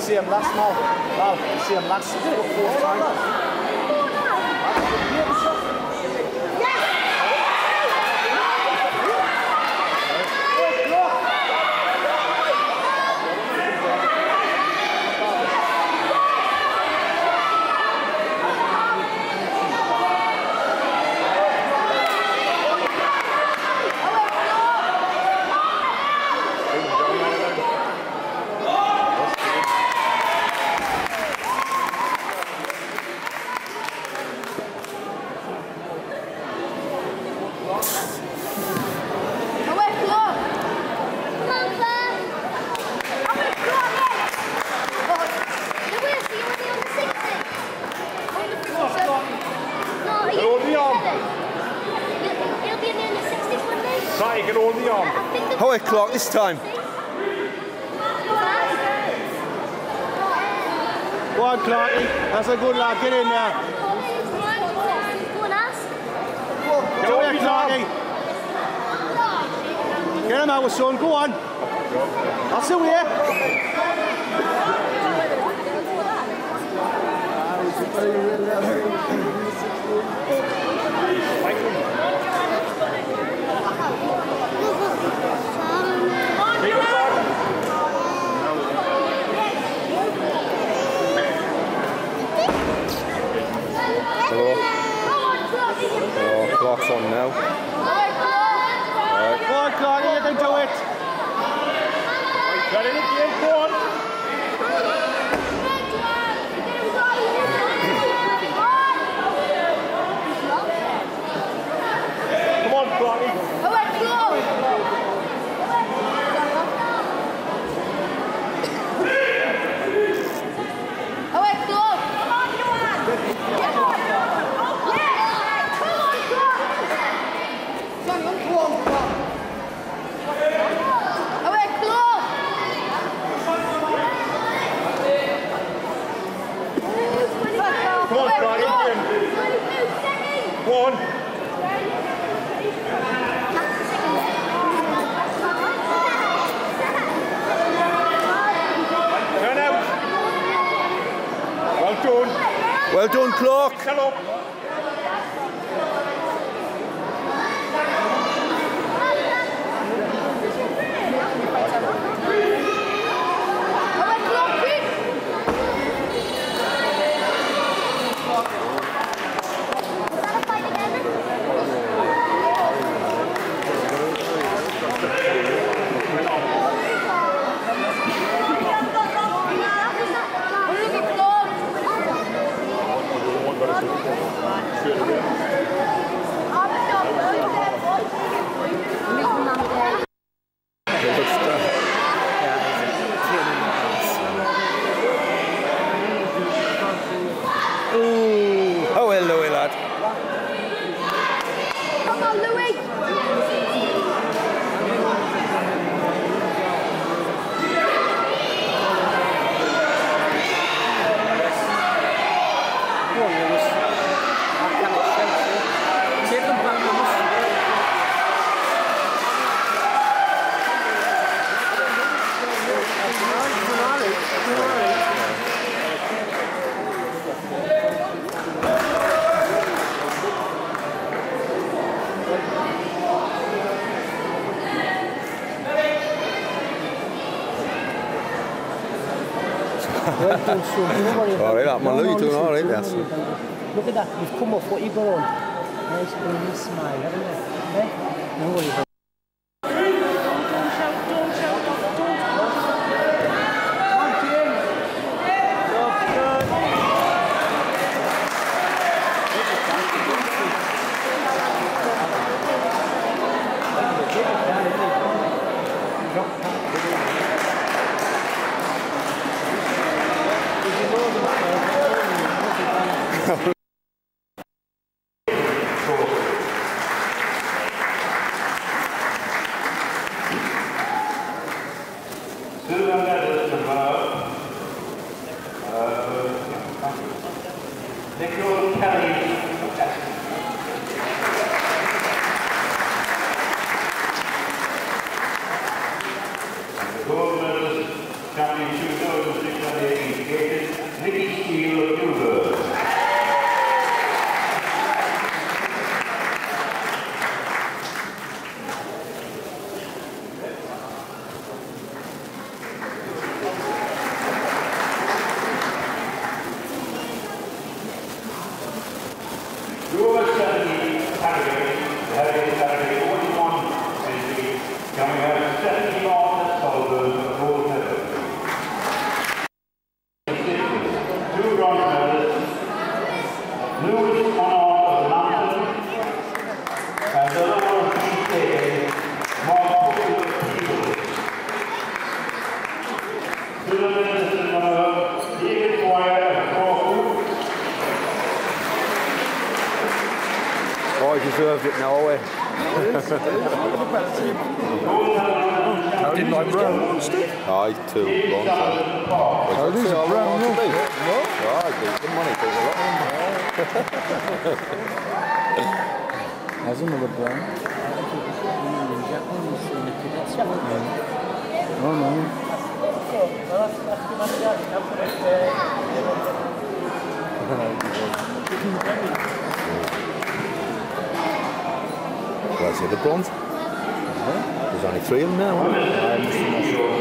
see him last now. Well, you see him last 4th time. Right, you can hold the arm. How it clock this time? Go on, Clarky. That's a good lad. Get in there. Go on, Clarky. Get him out, son. Go on. That's the way. Clock's on now. Right. Go on, Clarky, you can do it. Got it again, go on. Come on, Clarky. Well done, Clark. Hello. Oh, well, Louis, lad. Come on, Louis. Alright, that man, Louis, doing alright, yes. Look at that, you've come off what you've got on. Nice, brilliant smile, haven't you? Eh? No worries. Gold medalist, champion 2006 heavy category 41 cc. Can we have 70 miles of the gold medal? Two bronze medals. Lewis Connor of London and the lower UK, Mark People. To the medals, David Wire of Crawford. Oh, he deserved it now, eh? I didn't like Brown, Steve. Aye, 2 bronze. Oh, these are Brown, no? Right, beat the money, beat a lot. There's another Brown. Oh, no. Well, see the bronze. There's only 3 of them now, aren't there?